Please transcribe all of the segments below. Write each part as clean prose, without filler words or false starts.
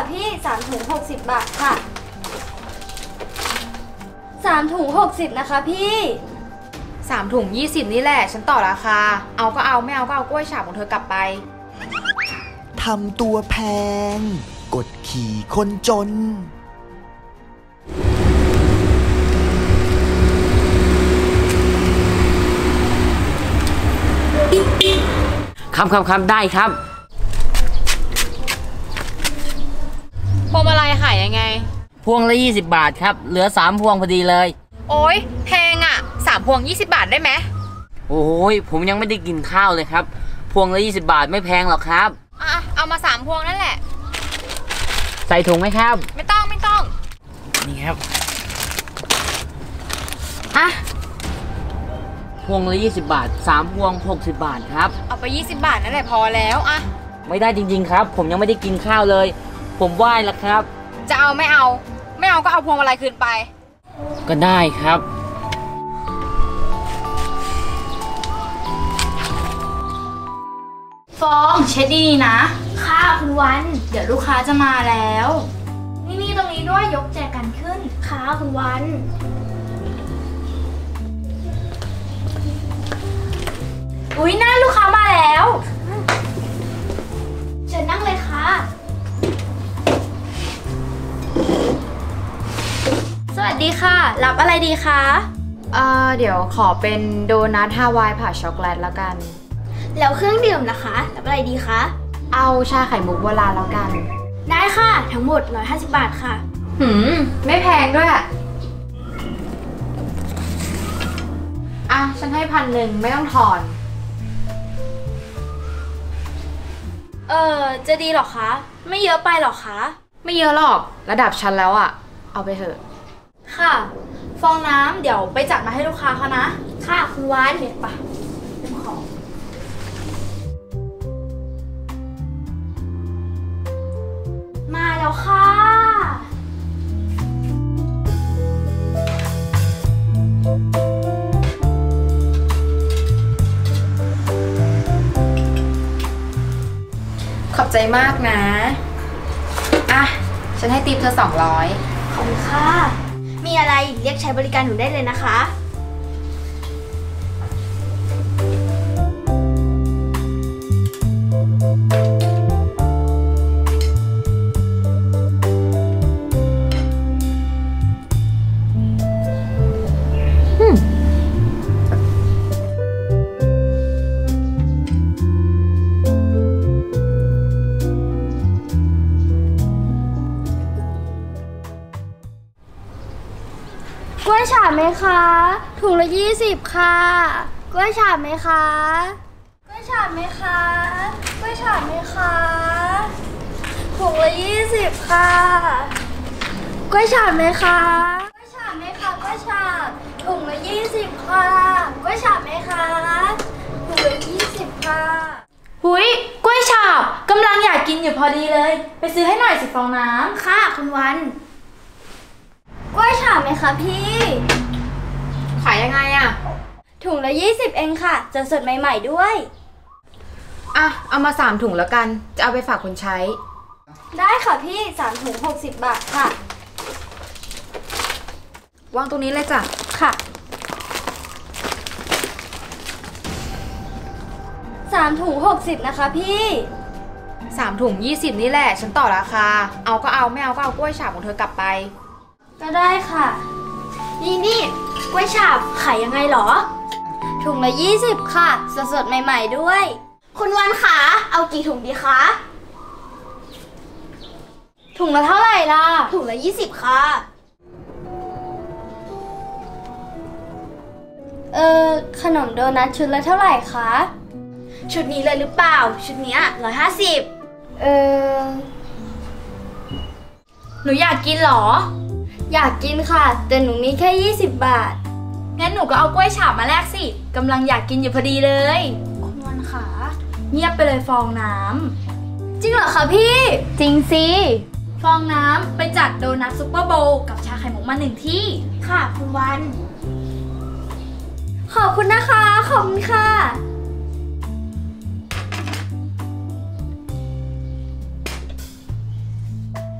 พี่3ถุง60 บาทค่ะ3ถุง60นะคะพี่ 3ถุง20นี่แหละฉันต่อราคาเอาก็เอาไม่เอาก็เอากล้วยฉาบของเธอกลับไปทำตัวแพงกดขี่คนจนครับได้ครับพวงมาลัยขายยังไงพวงละ20 บาทครับเหลือ3 พวงพอดีเลยโอ๊ยแพงอ่ะ3 พวง20 บาทได้ไหมโอ้ยผมยังไม่ได้กินข้าวเลยครับพวงละ20 บาทไม่แพงหรอกครับเอามา3 พวงนั่นแหละใส่ถุงไหมครับไม่ต้องนี่ครับพวงละ20 บาท3 พวง60 บาทครับเอาไป20 บาทนั่นแหละพอแล้วไม่ได้จริงๆครับผมยังไม่ได้กินข้าวเลยผมไหว้แล้วครับจะเอาไม่เอาก็เอาพวงมาลัยคืนไปก็ได้ครับฟองเช็ดดีๆนะค่ะคุณวันเดี๋ยวลูกค้าจะมาแล้วนี่ตรงนี้ด้วยยกแจกันขึ้นค่ะคุณวันอุ๊ยนั่นลูกค้ามาแล้วเชิญนั่งเลยค่ะสวัสดีค่ะรับอะไรดีคะเดี๋ยวขอเป็นโดนัทฮาวายผ่าช็อกโกแลตแล้วกันแล้วเครื่องดื่มนะคะรับอะไรดีคะเอาชาไข่มุกโบราณแล้วกันได้ค่ะทั้งหมด150 บาทค่ะไม่แพงด้วยฉันให้1,000ไม่ต้องถอนจะดีหรอคะไม่เยอะไปหรอคะไม่เยอะหรอกระดับฉันแล้วเอาไปเถอะค่ะฟองน้ำเดี๋ยวไปจัดมาให้ลูกค้าเขานะค่ะคุณวานเดี๋ยวไปเรื่องของมาแล้วค่ะขอบใจมากนะฉันให้ติปเธอ200 ขอบคุณค่ะมีอะไรเรียกใช้บริการหนูได้เลยนะคะกล้วยฉาบไหมคะถุงละ20ค่ะกล้วยฉาบไหมคะกล้วยฉาบไหมคะกล้วยฉาบไหมคะถุงละ20ค่ะกล้วยฉาบไหมคะกล้วยฉาบไหมคะกล้วยฉาบถุงละ20ค่ะกล้วยฉาบไหมคะถุงละ20ค่ะหุยกล้วยฉาบกำลังอยากกินอยู่พอดีเลยไปซื้อให้หน่อยสิฟองน้ำค่ะคุณวันกล้วยฉาบไหมคะพี่ขายยังไงถุงละ20เองค่ะจะสดใหม่ๆด้วยเอามา3 ถุงแล้วกันจะเอาไปฝากคนใช้ได้ค่ะพี่3 ถุง60 บาทค่ะวางตรงนี้เลยจ้ะค่ะ3 ถุง60นะคะพี่ 3 ถุง20นี่แหละฉันต่อราคาเอาก็เอาไม่เอาก็เอากล้วยฉาบของเธอกลับไปก็ได้ค่ะนี่กล้วยฉาบขายยังไงหรอถุงละ20ค่ะสดๆใหม่ๆด้วยคุณวันคะเอากี่ถุงดีคะถุงละเท่าไหร่ล่ะถุงละ20ค่ะขนมโดนัทชุดละเท่าไหร่คะชุดนี้เลยหรือเปล่าชุดนี้150หนูอยากกินหรออยากกินค่ะแต่หนูมีแค่20 บาทงั้นหนูก็เอากล้วยฉาบมาแลกสิกำลังอยากกินอยู่พอดีเลยคุณวันขาเงียบไปเลยฟองน้ำจริงเหรอคะพี่จริงสิฟองน้ำไปจัดโดนัทซุปเปอร์โบว์กับชาไข่มุกมา1 ที่ค่ะคุณวันขอบคุณนะคะขอบคุณค่ะ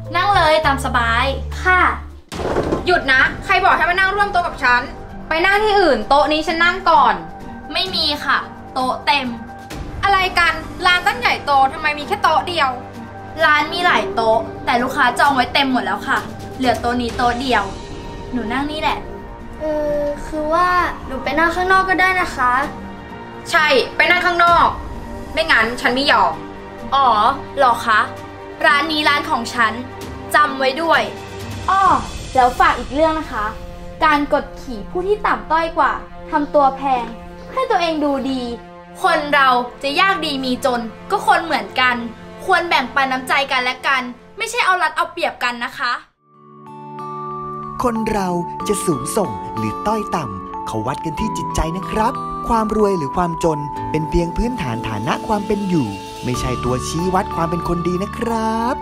นั่งเลยตามสบายค่ะหยุดนะใครบอกให้มานั่งร่วมโต๊ะกับฉันไปนั่งที่อื่นโต๊ะนี้ฉันนั่งก่อนไม่มีค่ะโต๊ะเต็มอะไรกันร้านตั้งใหญ่โตทำไมมีแค่โต๊ะเดียวร้านมีหลายโต๊ะแต่ลูกค้าจองไว้เต็มหมดแล้วค่ะเหลือโต๊ะนี้โต๊ะเดียวหนูนั่งนี่แหละคือว่าหนูไปนั่งข้างนอกก็ได้นะคะใช่ไปนั่งข้างนอกไม่งั้นฉันไม่ยอมอ๋อหรอคะร้านนี้ร้านของฉันจำไว้ด้วยอ้อแล้วฝากอีกเรื่องนะคะการกดขี่ผู้ที่ต่ำต้อยกว่าทำตัวแพงให้ตัวเองดูดีคนเราจะยากดีมีจนก็คนเหมือนกันควรแบ่งปันน้ำใจกันและกันไม่ใช่เอารัดเอาเปรียบกันนะคะคนเราจะสูงส่งหรือต้อยต่ำเขาวัดกันที่จิตใจนะครับความรวยหรือความจนเป็นเพียงพื้นฐานฐานะความเป็นอยู่ไม่ใช่ตัวชี้วัดความเป็นคนดีนะครับ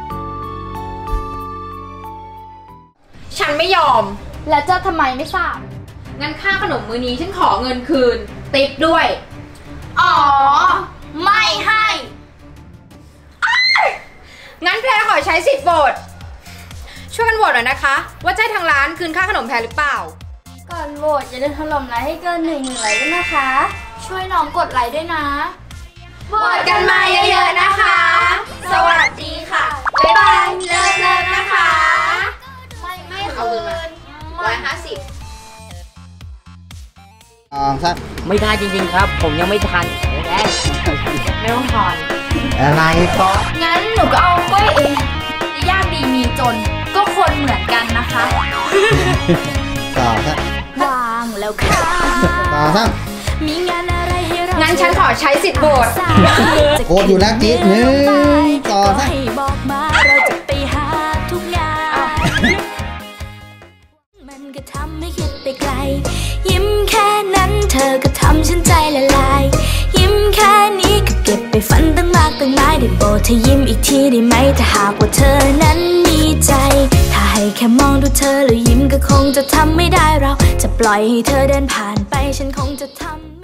ฉันไม่ยอมแล้วเจ้าทำไมไม่ทราบงั้นค่าขนมมื้อนี้ฉันขอเงินคืนติปด้วยอ๋อไม่ให้งั้นแพรขอใช้สิทธิ์โหวตช่วยกันโหวตหน่อยนะคะว่าจะให้ทางร้านคืนค่าขนมแพรหรือเปล่าก่อนโหวตอย่าลืมถล่มไลค์ให้เกิน1,000 ไลค์ด้วยนะคะช่วยน้องกดไลค์ด้วยนะโหวตกันมาเยอะๆนะคะสวัสดีค่ะบ๊ายบายเลิกนะคะไม่คืน 150 ไม่ได้จริงๆครับผมยังไม่ทันไม่ต้องทอนอะไรก็งั้นหนูก็เอากล้วยเองจะยากดีมีจนก็คนเหมือนกันนะคะต่อซะวางแล้วค่ะต่อซะมีงานอะไรให้เรางั้นฉันขอใช้สิทธิ์โหวตโหวตอยู่นะจิ๊บต่อซะบอกมาเราจะไปหาทุกงานมันก็ทำให้คิดไปไกลยิ้มแค่นั้นเธอก็ทำฉันใจละลายยิ้มแค่นี้ก็เก็บไปฝันตั้งมากตั้งหลายได้โปรดเธอยิ้มอีกทีได้ไหมถ้าหากว่าเธอนั้นมีใจถ้าให้แค่มองดูเธอแล้วยิ้มก็คงจะทำไม่ได้เราจะปล่อยให้เธอเดินผ่านไปฉันคงจะทำ